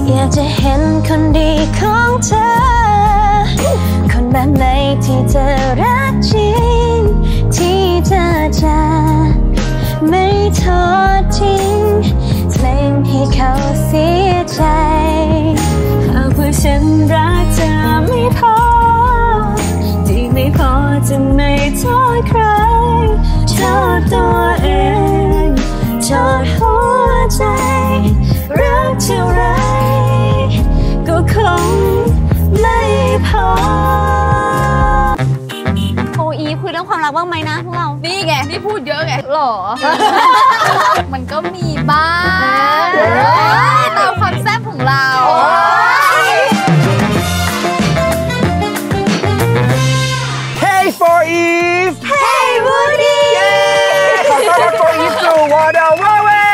อยากจะเห็นคนดีของเธอคนแบบไหนที่เธอรักจริงที่เธอจะไม่ทอดทิ้งไม่ให้เขาเสียใจหากว่าฉันรักเธอไม่พอที่ไม่พอจะไม่โทษใครโทษตัวเองโทษหัวใจรักเท่าไรก็คงไม่พอโออีคุยเรื่องความรักบ้างไหมนะพวกเรานี่ไงนี่พูดเยอะไงหรอ มันก็มีบ้างตามความแซ่บของเรา Hey for Eve Hey Woody ขอต้อนรับ for Eve สู่ Wonder Woman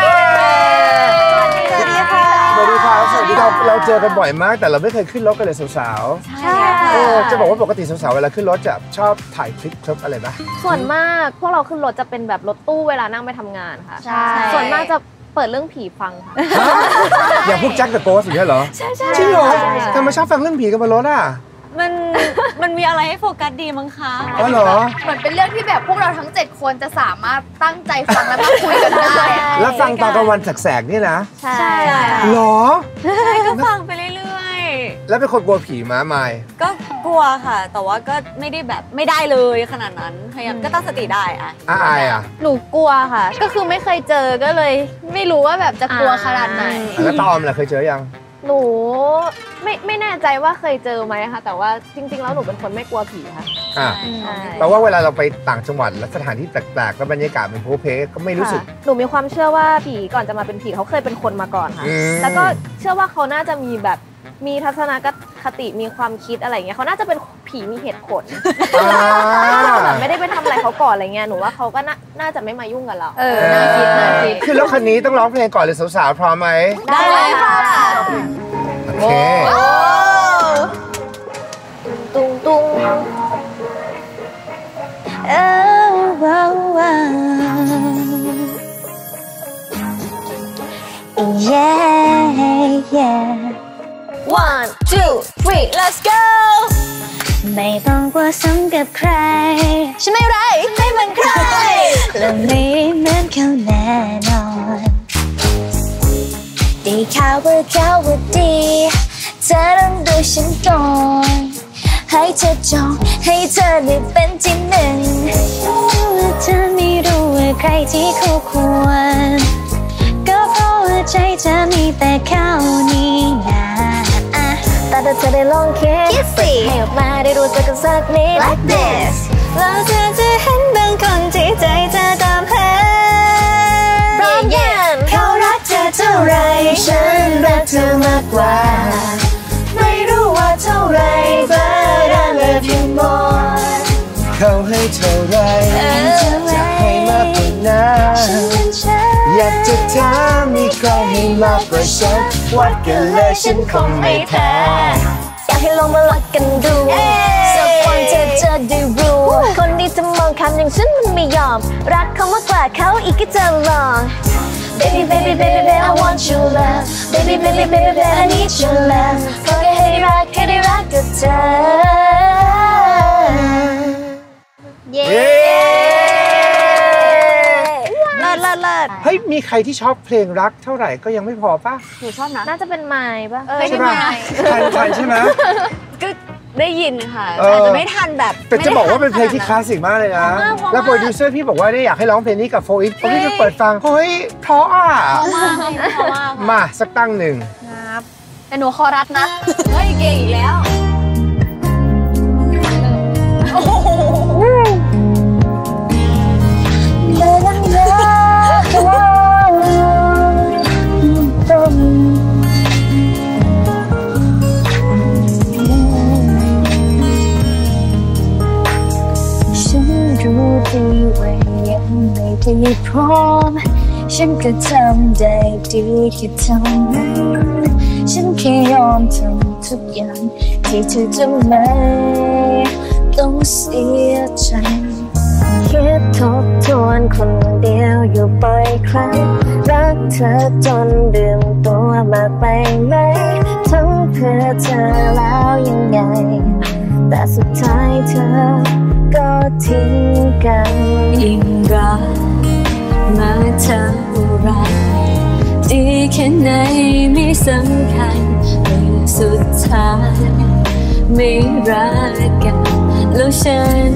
สวัสดีค่ะสวัสดีครับสวัสดีครับเราเจอกันบ่อยมากแต่เราไม่เคยขึ้นรถกันเลยสาวๆใช่ค่ะจะบอกว่าปกติสาวๆเวลาขึ้นรถจะชอบถ่ายคลิปอะไรปะส่วนมากพวกเราขึ้นรถจะเป็นแบบรถตู้เวลานั่งไปทำงานค่ะใช่ส่วนมากจะเปิดเรื่องผีฟังค่ะอย่างพวกแจ็คเดอะโกสต์อย่างเงี้ยเหรอใช่จริงเหรอทำไมชอบฟังเรื่องผีกันบนรถอ่ะมันมีอะไรให้โฟกัสดีมั้งคะอ๋อเหรอเหมือนเป็นเรื่องที่แบบพวกเราทั้ง7คนจะสามารถตั้งใจฟังและมาคุยกันได้แล้วฟังตอนกลางวันแสกๆนี่นะใช่หรอใช่ก็ฟังไปเรื่อยๆแล้วเป็นคนกลัวผีม้าไม้ก็กลัวค่ะแต่ว่าก็ไม่ได้แบบไม่ได้เลยขนาดนั้นพยายามก็ตั้งสติได้อะอายอ่ะหนูกลัวค่ะก็คือไม่เคยเจอก็เลยไม่รู้ว่าแบบจะกลัวขนาดไหนแล้วตอมล่ะเคยเจอยังหนูไม่แน่ใจว่าเคยเจอไหมคะแต่ว่าจริงๆแล้วหนูเป็นคนไม่กลัวผีค่ะแปลว่าเวลาเราไปต่างจังหวัดและสถานที่แปลกๆแล้วบรรยากาศมันโพเพก็ไม่รู้สึกหนูมีความเชื่อว่าผีก่อนจะมาเป็นผีเขาเคยเป็นคนมาก่อนค่ะแล้วก็เชื่อว่าเขาน่าจะมีแบบมีทัศนคติมีความคิดอะไรเงี้ยเขาน่าจะเป็นผีมีเหตุผลไม่ได้ไปทำอะไรเขาก่อนอะไรเงี้ยหนูว่าเขาก็น่าจะไม่มายุ่งกับเราน่าคิดคือรถคันนี้ต้องร้องเพลงก่อนเลยสาวๆพร้อมไหมได้เลยค่ะโอเคตุ้งตุ้ง One, two, three, let's go ไม่ต้องกลัวซ้ำกับใครฉันไม่ไรไม่เหมือนใครและไม่เหมือนเขาแน่นอนดีข่าวว่าดีเธอต้องดูฉันก่อนให้เธอจองให้เธอได้เป็นที่หนึ่งเธอไม่รู้ว่าใครที่คู่ควรก็เพราะว่าใจเธอมีแต่เขานี่นะแต่เธอได้ลองคิดสิให้ออกมาได้รู้จักกันสักนิด like this แล้วเธอจะเห็นบางคนที่ใจเธอตามหาพร้อมยังเขารักเธอเท่าไรฉันรักเธอมากกว่าไม่รู้ว่าเท่าไร but I love you more เขาให้เท่าไรจะให้มากกว่านั้นอยากจะถามมีใครให้มากกว่าฉันวัดกันเลยฉันคงไม่แพ้อยากให้ลองมาลักกันดูสักวันเธอจะได้รู้คนที่จะมองคำอย่างฉันมันไม่ยอมรักเขามากกว่าเขาอีกก็จะลอง Baby baby baby baby I want your love Baby baby baby baby I need your love ขอแค่ให้ได้รักกับเธอเย้เลิศเฮ้ยมีใครที่ชอบเพลงรักเท่าไหร่ก็ยังไม่พอป่ะหนูชอบนะน่าจะเป็นไมค์ป่ะใช่ไหมทันใช่ไหมก็ได้ยินค่ะอาจจะไม่ทันแบบแต่จะบอกว่าเป็นเพลงที่คลาสสิกมากเลยนะแล้วโปรดิวเซอร์พี่บอกว่าอยากให้ร้องเพลงนี้กับโฟอีฟพี่จะเปิดฟังเฮ้ยเพราะอ่ะมาสักตั้งหนึ่งครับแต่หนูคอรัดนะเฮ้ยเก่งอีกแล้วที่พร้อมฉันก็ทำได้ดีแค่เท่านั้นฉันแค่ยอมทำทุกอย่างที่เธอจะไม่ต้องเสียใจแค่คิดทบทวนคนเดียวอยู่บ่อยครั้งรักเธอจนลืมตัวมากไปไหมทั้งเพื่อเธอแล้วยังไงแต่สุดท้ายเธอก็ทิ้งกันยิ่งรักมาเท่าไรดีแค่ไหนไม่สำคัญแต่สุดท้ายไม่รักกันแล้วฉัน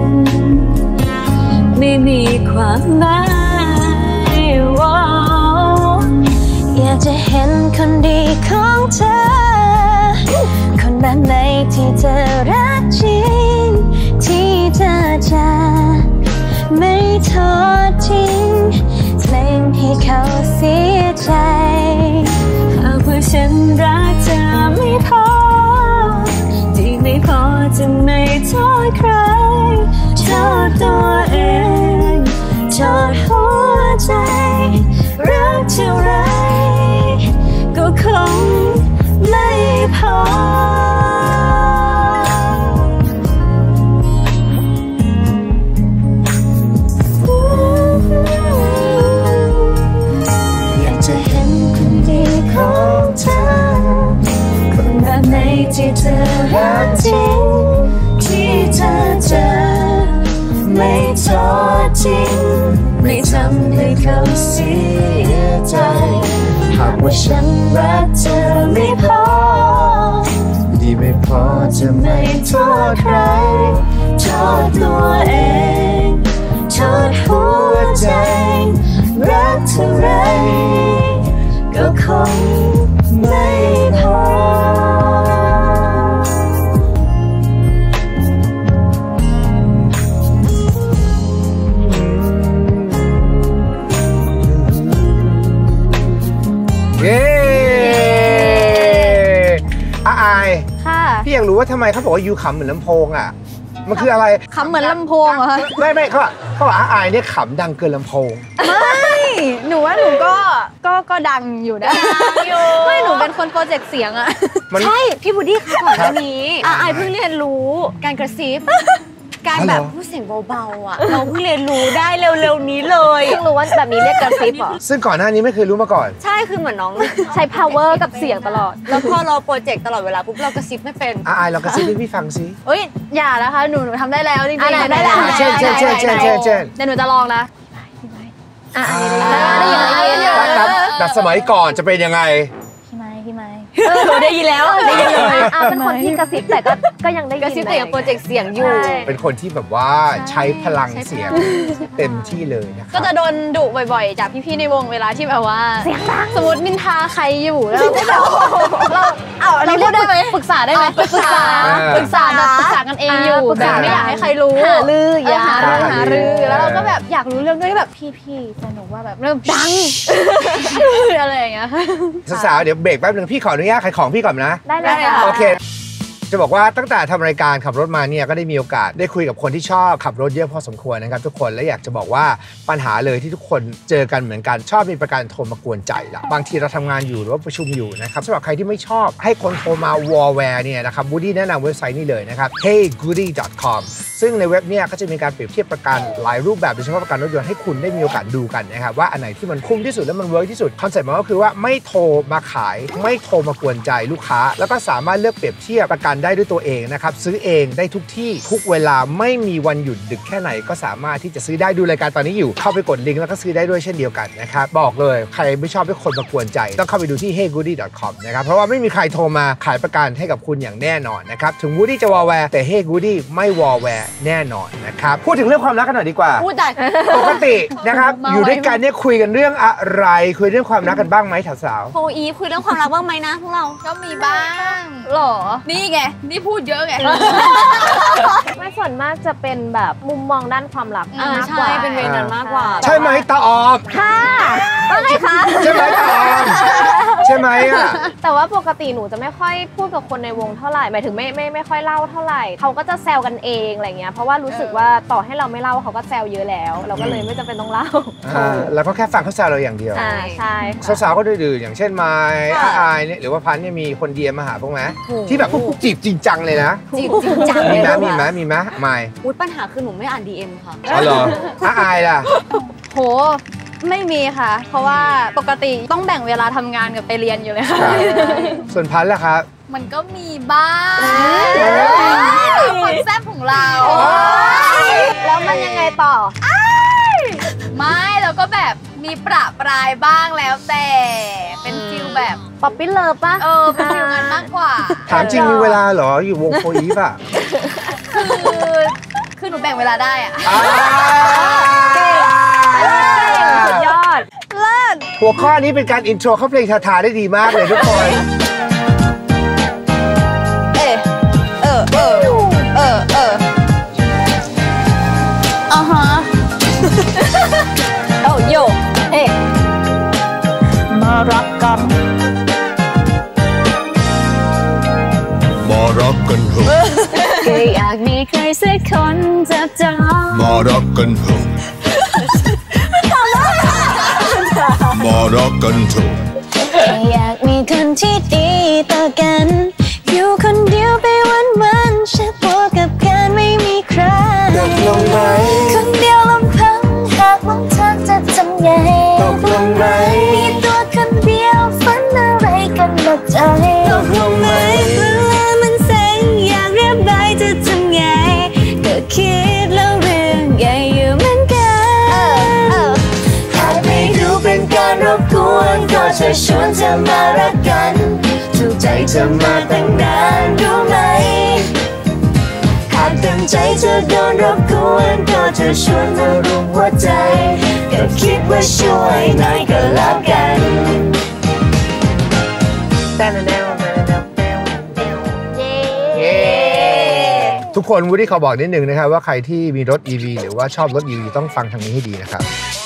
ไม่มีความหมายอยากจะเห็นคนดีของเธอคนแบบไหนที่เธอรักจริงที่เธอจะไม่ทอดทิ้งเพลงให้เขาเสียใจหากว่าฉันรักเธอไม่พอที่ไม่พอจะไม่โทษใครโทษตัวเองโทษหัวใจรักเท่าไรก็คงไม่พออยากจะเห็นคนดีของเธอคนแบบไหนที่เธอรักจริงที่เธอจะไม่ทอดทิ้งไม่ทำให้เขาเสียใจหากว่าฉันรักเธอไม่พอดีไม่พอจะไม่โทษใครโทษตัวเองโทษหัวใจรักเท่าไรก็คงไม่พอเย้อายค่ะพี่อยากรู้ว่าทำไมเขาบอกว่ายูขำเหมือนลำโพงอ่ะมันคืออะไรคำเหมือนลำโพงเหรอคะไม่เขาบอกอายเนี่ยขำดังเกินลำโพงหนูว่าหนูก็ดังอยู่นะไม่หนูเป็นคนโปรเจกต์เสียงอะใช่พี่บูดดี้ค่ะก่อนหน้านี้ไอเพิ่งเรียนรู้การกระซิบ การอ๋อเหรอแบบพูดเสียงเบาๆอ่ะ เราเพิ่งเรียนรู้ได้เร็วๆนี้เลยเพิ่งรู้ว่าแบบนี้เรียกกระซิบเหรอซึ่งก่อนหน้านี้ไม่เคยรู้มาก่อนใช่คือเหมือนน้องใช้ power กับเสียงตลอดแล้วพอเราโปรเจกต์ตลอดเวลาปุ๊บเรากระซิบไม่เป็นอายเรากระซิบให้พี่ฟังสิเอ้ยอย่านะคะหนูทำได้แล้วจริงอ่ะๆไหนๆเช่นเดี๋ยวหนูจะลองนะได้ยินแล้วแต่สมัยก่อนจะเป็นยังไงพี่ไม้ได้ยินแล้วได้ยินเลยเป็นคนที่กระซิบแต่ก็ยังได้ยินกระซิบแต่ยังโปรเจกต์เสียงอยู่เป็นคนที่แบบว่าใช้พลังเสียงเต็มที่เลยนะครับก็จะโดนดุบ่อยๆ จากพี่ๆในวงเวลาที่แบบว่าเสียงดังสมมตินินทาใครอยู่แล้วเราพูดได้ไหมปรึกษาได้ไหมปรึกษากันเองอยู่แบบไม่อยากให้ใครรู้หารือหารือแล้วเราก็แบบอยากรู้เรื่องด้วยแบบพี่ๆแต่หนูว่าแบบเริ่มดังอะไรอย่างเงี้ยสาวๆเดี๋ยวเบรกแป๊บนึงพี่ขออนุญาตขายของพี่ก่อนนะได้เลยค่ะโอเค จะบอกว่าตั้งแต่ทำรายการขับรถมาเนี่ยก็ได้มีโอกาสได้คุยกับคนที่ชอบขับรถเยอะพอสมควรนะครับทุกคนและอยากจะบอกว่าปัญหาเลยที่ทุกคนเจอกันเหมือนกันชอบมีประการโทรมากวนใจละบางทีเราทำงานอยู่หรือว่าประชุมอยู่นะครับสำหรับใครที่ไม่ชอบให้คนโทรมาวอลแวร์เนี่ยนะครับบูดี้แนะนำเว็บไซต์นี้เลยนะครับ heygoody.com ซึ่งในเว็บเนี่ยก็จะมีการเปรียบเทียบประกันหลายรูปแบบโดยเฉพาะประกันรถยนต์ให้คุณได้มีโอกาสดูกันนะครับว่าอันไหนที่มันคุ้มที่สุดและมันเวิร์กที่สุดคอนเซ็ปต์มันก็คือว่าไม่โทรมาขายไม่โทรมากวนใจลูกค้าแล้วก็สามารถเลือกเปรียบเทียบประกันได้ด้วยตัวเองนะครับซื้อเองได้ทุกที่ทุกเวลาไม่มีวันหยุดดึกแค่ไหนก็สามารถที่จะซื้อได้ดูรายการตอนนี้อยู่เข้าไปกดลิงก์แล้วก็ซื้อได้ด้วยเช่นเดียวกันนะครับบอกเลยใครไม่ชอบให้คนมากวนใจต้องเข้าไปดูที่ heygoody.com นะครับเพราะว่าไม่มีใครโทรมาขายประกันให้กับคุณอย่างแน่นอนนะครับถึง Woody จะวอลแวร์แต่ Hey Goody ไม่วอลแวร์แน่นอนนะครับพูดถึงเรื่องความรักกันหน่อยดีกว่าพูดได้ปกตินะครับอยู่ด้วยกันเนี่ยคุยกันเรื่องอะไรคุยเรื่องความรักกันบ้างไหมสาวโฟอีฟคุยเรื่องความรักบ้างไหมนะพวกเราก็มีบ้างหรอนี่ไง นี่พูดเยอะไงไม่ส่วนมากจะเป็นแบบมุมมองด้านความรักมากกว่าใช่เป็นเวรนั้นมากกว่าๆใช่ไหมตาออมค่ะว่าไงคะใช่ไหมตามใช่ไหมอ่ะแต่ว่าปกติหนูจะไม่ค่อยพูดกับคนในวงเท่าไหร่หมายถึงไม่ค่อยเล่าเท่าไหร่เขาก็จะแซวกันเองอะไรเงี้ยเพราะว่ารู้สึกว่าต่อให้เราไม่เล่าเขาก็แซวเยอะแล้ว เราก็เลยไม่จำเป็นต้องเล่าแล้วก็แค่ฟังเขาแซวเราอย่างเดียวใช่สาวๆก็ดื้อๆอย่างเช่นไมค์อายเนี่ยหรือว่าพันเนี่ยมีคนเดียมาหาพวกไหมที่แบบพวกจีบจริงจังเลยนะจริงจังมีไหมเลยมีไหมมีไหมไม่อุ๊ยปัญหาคือหนูไม่อ่าน DM ค่ะอ๋อเหรออายล่ะโหไม่มีค่ะ เพราะว่าปกติต้องแบ่งเวลาทำงานกับไปเรียนอยู่เลยค่ะส่วนพันล่ะครับมันก็มีบ้างความแซ่บของเราแล้วมันยังไงต่อไม่เราก็แบบมีประปรายบ้างแล้วแต่เป็นฟิลแบบป๊อปปี้เลิฟป่ะเป็นฟิลนั้นมากกว่าถามจริงมีเวลาเหรออยู่วงโฟอีฟอ่ะคือหนูแบ่งเวลาได้อะสุดยอดหัวข้อนี้เป็นการอินโทรเข้าเพลงทาๆได้ดีมากเลยทุกคนโอ้โยเอ๊ะมารักกันมารักกันเถอะก็อยากมีใครสักคนจับจองมารักกันเถอะมารักกันเถอะอยากมีคนที่ดีต่อกันอยู่คนเดียวไปวันๆฉันพอกับการไม่มีใครตกลงไหมคนเดียวลำพังหากมองทางจะทำไงตกลงไหมมีตัวคนเดียวฝันอะไรกันหมดใจตกลงไหมเวลามันแสงอยากเรียบร้อยจะทำไงก็คิดแล้วเรื่องใหญ่อยู่เหมือนกันหากไม่ดูเป็นการรบกวนก็จะชวนเธอมารักกันถูกใจเธอมาตั้งนานรู้ไหมหากตั้งใจจะโดนรบกวนก็จะชวนมาร่วมหัวใจก็คิดว่าช่วยหน่อยก็แล้วกันทุกคนวูดดี้ขอบอกนิดนึงนะครับว่าใครที่มีรถ EV หรือว่าชอบรถ EV ต้องฟังทางนี้ให้ดีนะครับ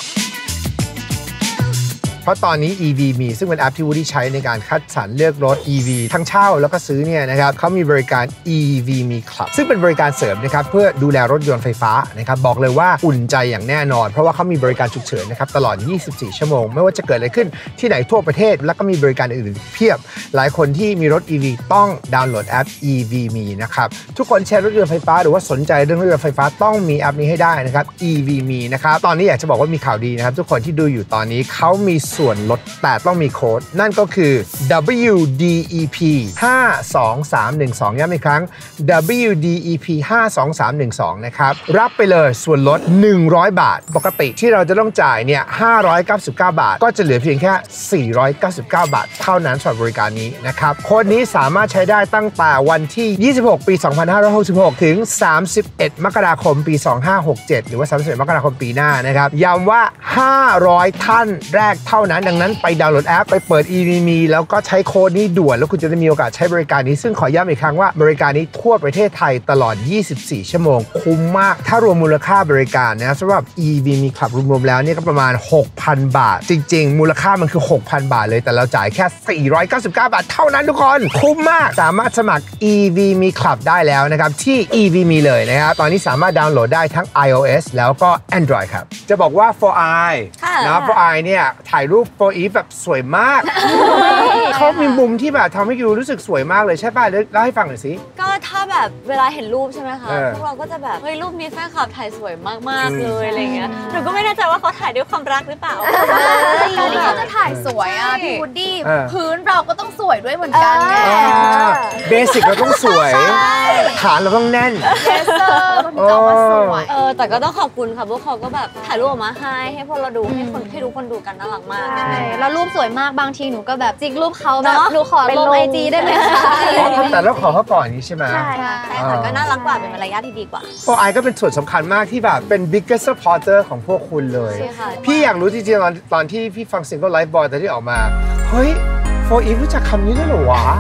เพราะตอนนี้ EV มีซึ่งเป็นแอปที่วูดดี้ใช้ในการคัดสรรเลือกรถ EV ทั้งเช่าแล้วก็ซื้อเนี่ยนะครับเขามีบริการ EV Me Club ซึ่งเป็นบริการเสริมนะครับเพื่อดูแลรถยนต์ไฟฟ้านะครับบอกเลยว่าอุ่นใจอย่างแน่นอนเพราะว่าเขามีบริการฉุกเฉินนะครับตลอด 24 ชั่วโมงไม่ว่าจะเกิดอะไรขึ้นที่ไหนทั่วประเทศแล้วก็มีบริการอื่นๆเพียบหลายคนที่มีรถ EV ต้องดาวน์โหลดแอป EV Me นะครับทุกคนใช้รถยนต์ไฟฟ้าหรือว่าสนใจเรื่องรถยนต์ไฟฟ้าต้องมีแอปนี้ให้ได้นะครับ EV Me นะครับตอนนี้อยากจะบอกว่ามีข่าวดีนะครับทุกคนที่ดูอยู่ตอนนี้เขามีส่วนลดแต่ต้องมีโค้ดนั่นก็คือ WDEP 52312ย้ำอีกครั้ง WDEP 52312นะครับรับไปเลยส่วนลด100 บาทปกติที่เราจะต้องจ่ายเนี่ย599 บาทก็จะเหลือเพียงแค่499 บาทเท่านั้นสำหรับบริการนี้นะครับโค้ดนี้สามารถใช้ได้ตั้งแต่วันที่26ปี2566ถึง31มกราคมปี2567หรือว่า31มกราคมปีหน้านะครับย้ำว่า500ท่านแรกเท่านั้นดังนั้นไปดาวน์โหลดแอปไปเปิด EV Me แล้วก็ใช้โค้ดนี้ด่วนแล้วคุณจะได้มีโอกาสใช้บริการนี้ซึ่งขอย้ำอีกครั้งว่าบริการนี้ทั่วประเทศไทยตลอด24 ชั่วโมงคุ้มมากถ้ารวมมูลค่าบริการนะสำหรับ EV Me Club รวมๆแล้วเนี่ยก็ประมาณ 6,000 บาทจริงๆมูลค่ามันคือ 6,000 บาทเลยแต่เราจ่ายแค่499 บาทเท่านั้นทุกคนคุ้มมากสามารถสมัคร EV Me Club ได้แล้วนะครับที่ EV Me เลยนะครับตอนนี้สามารถดาวน์โหลดได้ทั้ง iOS แล้วก็ Android ครับจะบอกว่า For Eye นะ For Eye เนี่ยถ่ายรูป For Eve แบบสวยมากเขามีมุมที่แบบทำให้ยูรู้สึกสวยมากเลยใช่ป่ะเล่าให้ฟังหน่อยสิก็ถ้าแบบเวลาเห็นรูปใช่ไหมคะเออพวกเราก็จะแบบเฮ้ยรูปนี้แฟนคลับถ่ายสวยมากๆเลยอะไรเงี้ยหนูก็ไม่แน่ใจว่าเขาถ่ายด้วยความรักหรือเปล่าการที่เขาจะถ่ายสวยอ่ะพี่วูดดี้พื้นเราก็ต้องสวยด้วยเหมือนกันไงเบสิกเราต้องสวยฐานเราต้องแน่นเลเซอร์มันจะออกมาสวยแต่ก็ต้องขอบคุณค่ะพวกเขาก็แบบถ่ายรูปออกมาให้พวกเราดูให้ทุกคนดูกันน่ารักมากใช่แล้วรูปสวยมากบางทีหนูก็แบบจิกรูปเขาแบบเนอะหนูขอลงไอจีได้ไหมคะแต่เราขอเขาก่อนนี้ใช่ไหมใช่ค่ะก็น่ารักกว่าเป็นมารยาทที่ดีกว่า For Eye ก็เป็นส่วนสำคัญมากที่แบบเป็น biggest supporter ของพวกคุณเลยใช่ค่ะพี่อยากรู้จริงๆตอนที่พี่ฟังซิงเกิล Life Boy ตอนที่ออกมาเฮ้ย For Eve รู้จักคำนี้ด้วยเหรอวะ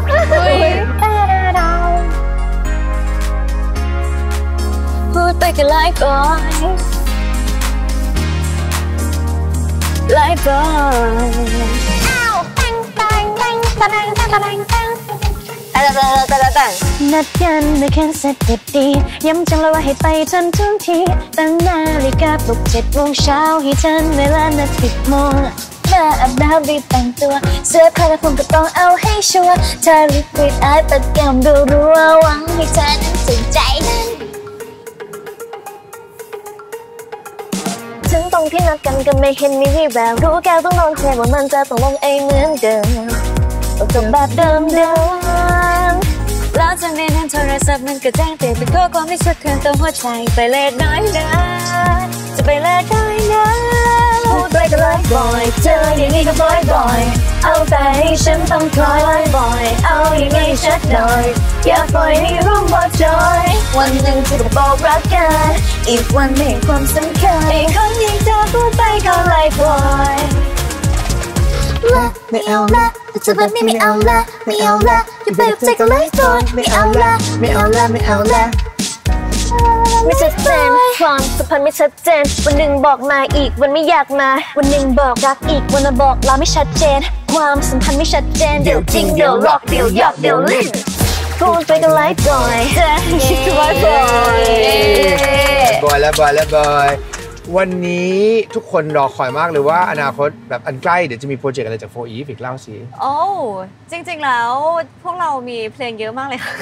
พูดไปก็ไลฟ์บอยไลฟ์บอยอ้าวตังตังตังตังตังตังตังตังนัดกันไม่แค่เสร็จดีย้ำจังเลยว่าให้ไปทันทุกทีตั้งนาฬิกาปลุก7 โมงเช้าให้ทันเวลานัด10 โมงมาอาบน้ำรีบแต่งตัวเสื้อผ้าและผมก็ต้องเอาให้ชัวร์ถ้าลิควิดอายปัดแก้มดูรัวหวังให้เธอนั้นสนใจนั้นถึงตรงที่นัดกันก็ไม่เห็นมีวี่แววรู้แก้วต้องนอนแค่ว่ามันจะต้องลงเหมือนเดิมต้องจบแบบเดิมแล้วจากนั้นโทรศัพท์มันก็แจ้งเตือนเป็นข้อความที่ชัดเจนตัวหัวใจไปเลทน้อยนะจะไปเลทน้อยนะพูดไปก็ไลฟ์บ่อยเจออย่างนี้ก็บ่อยเอาแต่ให้ฉันต้องคอยไลฟ์บ่อยเอาอย่างนี้ชัดหน่อยอย่าปล่อยให้ร่วงบอดจอยวันหนึ่งที่จะบอกรักกันอีกวันไม่เห็นความสำคัญอีกคนยิ่งเธอพูดไปก็ไลฟ์บ่อยละไม่เอาละจะแบบนี้ไม่เอาละไม่เอาละอย่าไปใจก็ไลฟ์บ่อยไม่เอาละไม่เอาละไม่เอาละไม่ชัดเจนความสัมพันธ์ไม่ชัดเจนวันหนึ่งบอกมาอีกวันไม่อยากมาวันหนึ่งบอกรักอีกวันมาบอกเราไม่ชัดเจนความสัมพันธ์ไม่ชัดเจนเดี๋ยวจริงเดี๋ยวหลอกเดี๋ยวหยอกเดี๋ยวลิ้นพูดไปก็ไลฟ์บ่อยจะคิดก็ไลฟ์บ่อยแล้ววันนี้ทุกคนรอคอยมากเลยว่าอนาคตแบบอันใกล้เดี๋ยวจะมีโปรเจกต์อะไรจาก4 Eve อีกเล่าสิโอ้จริงๆแล้วพวกเรามีเพลงเยอะมากเลยค่ะ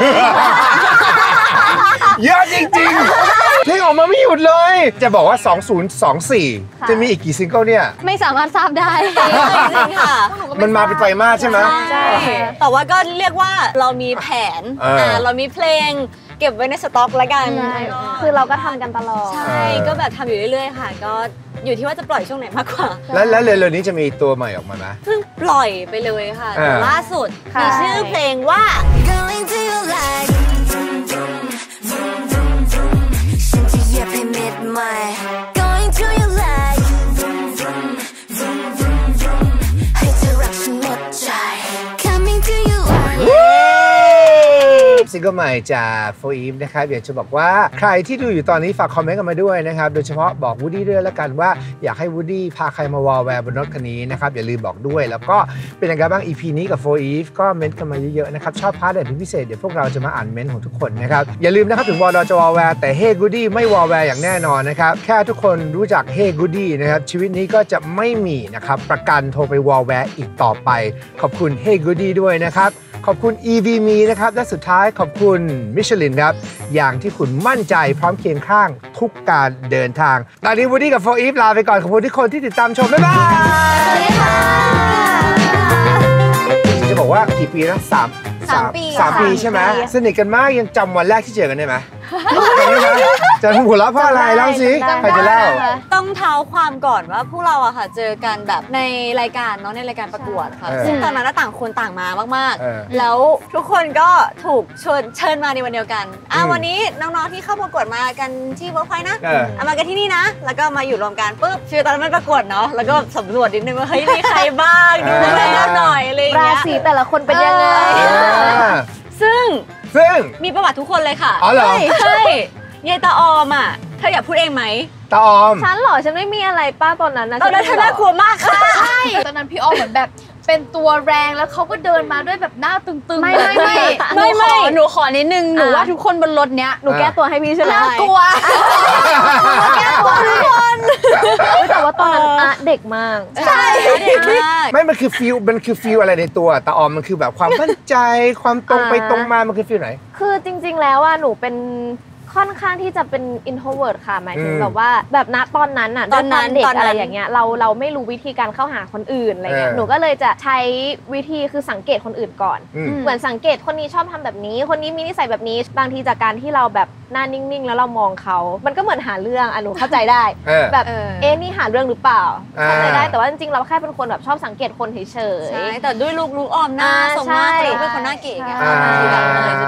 เยอะจริงๆเพลงออกมาไม่หยุดเลยจะบอกว่า2024จะมีอีกกี่ซิงเกิลเนี่ยไม่สามารถทราบได้จริงค่ะมันมาเป็นไตรมาสใช่ไหมใช่แต่ว่าก็เรียกว่าเรามีแผนเรามีเพลงเก็บไว้ในสต็อกละกันคือเราก็ทำกันตลอดใช่ก็แบบทำอยู่เรื่อยๆค่ะก็อยู่ที่ว่าจะปล่อยช่วงไหนมากกว่าแล้วเร็วๆนี้จะมีตัวใหม่ออกมาไหมเพิ่งปล่อยไปเลยค่ะแต่ล่าสุดมีชื่อเพลงว่า Going to your life ฉันจะเหยียบให้มิดใหม่ Going to your life ให้เธอรักฉันหมดใจ Coming to your life ซิงเกิลใหม่จาก4 Eve นะครับอยากจะบอกว่าใครที่ดูอยู่ตอนนี้ฝากคอมเมนต์กันมาด้วยนะครับโดยเฉพาะบอกวูดดี้ด้วยแล้วกันว่าอยากให้วูดดี้พาใครมาวอลแวร์บนรถคันนี้นะครับอย่าลืมบอกด้วยแล้วก็เป็นยังไงบ้าง EP นี้กับ4 Eve ก็เม้นต์กันมาเยอะๆนะครับชอบพาร์ทไหนเป็นพิเศษเดี๋ยวพวกเราจะมาอ่านเม้นต์ของทุกคนนะครับอย่าลืมนะครับถึงวอลจะวอลแวร์แต่เฮ้กูดดี้ไม่วอลแวร์อย่างแน่นอนนะครับแค่ทุกคนรู้จักเฮ้กูดดี้นะครับชีวิตนี้ก็จะไม่มีนะครับประกันโทรไปวอลแวร์อีกต่อไปขอบคุณเฮ้กูดดี้ด้วยนะครับขอบคุณ EVMe นะครับและสุดท้ายขอบคุณมิชลินครับอย่างที่คุณมั่นใจพร้อมเคียงข้างทุกการเดินทางตอนนี้วูดดี้กับ4 Eve ลาไปก่อนขอบคุณทุกคนที่ติดตามชมบ๊ายบายสวัสดีค่ะจะบอกว่ากี่ปีนะ3 ปีใช่ไหมสนิทกันมากยังจำวันแรกที่เจอกันได้ไหมจะหัวเราะเพราะอะไรเล่าสิใครจะเล่าต้องเท้าความก่อนว่าพวกเราอะค่ะเจอกันแบบในรายการเนาะในรายการประกวดค่ะซึ่งตอนนั้นต่างคนต่างมามากๆแล้วทุกคนก็ถูกเชิญมาในวันเดียวกันวันนี้น้องๆที่เข้าประกวดมากันที่เวิร์คพอยต์นะมากันที่นี่นะแล้วก็มาอยู่รวมกันปุ๊บคือตอนนั้นมันประกวดเนาะแล้วก็สำรวจนิดนึงว่าเฮ้ยมีใครบ้างดูแลหน่อยอะไรอย่างเงี้ยราศีแต่ละคนเป็นยังไงซึ่งมีประวัติทุกคนเลยค่ะอ๋อเหรอใช่ยายตาออมอ่ะเธออยากพูดเองไหมตาออมฉันเหรอฉันไม่มีอะไรป้าตอนนั้นนะตอนนั้นเธอน่ากลัวมากค่ะใช่ตอนนั้นพี่ออมเหมือนแบบเป็นตัวแรงแล้วเขาก็เดินมาด้วยแบบหน้าตึงๆไม่หนูขอนิดนึงหนูว่าทุกคนบนรถเนี้ยหนูแก้ตัวให้พี่ใช่ไหมน่ากลัวแก้ตัวทุกคนแต่ว่าตอนนั้นเด็กมากใช่เด็กมากไม่มันคือฟิลอะไรในตัวตาออมมันคือแบบความมั่นใจความตรงไปตรงมามันคือฟิลไหนคือจริงๆแล้วว่าหนูเป็นค่อนข้างที่จะเป็น introvert ค่ะหมายถึงแบบว่าแบบณตอนนั้นอ่ะตอนนั้นเด็กอะไรอย่างเงี้ยเราไม่รู้วิธีการเข้าหาคนอื่นอะไรเงี้ยหนูก็เลยจะใช้วิธีคือสังเกตคนอื่นก่อนเหมือนสังเกตคนนี้ชอบทำแบบนี้คนนี้มีนิสัยแบบนี้บางทีจากการที่เราแบบหน้านิ่งๆแล้วเรามองเขามันก็เหมือนหาเรื่องหนูเข้าใจได้แบบนี่หาเรื่องหรือเปล่าเข้าใจได้แต่ว่าจริงๆเราแค่เป็นคนแบบชอบสังเกตคนเฉยๆใช่แต่ด้วยลูกออมหน้าทรงหน้าเขาเป็นคนหน้าเก๋ไง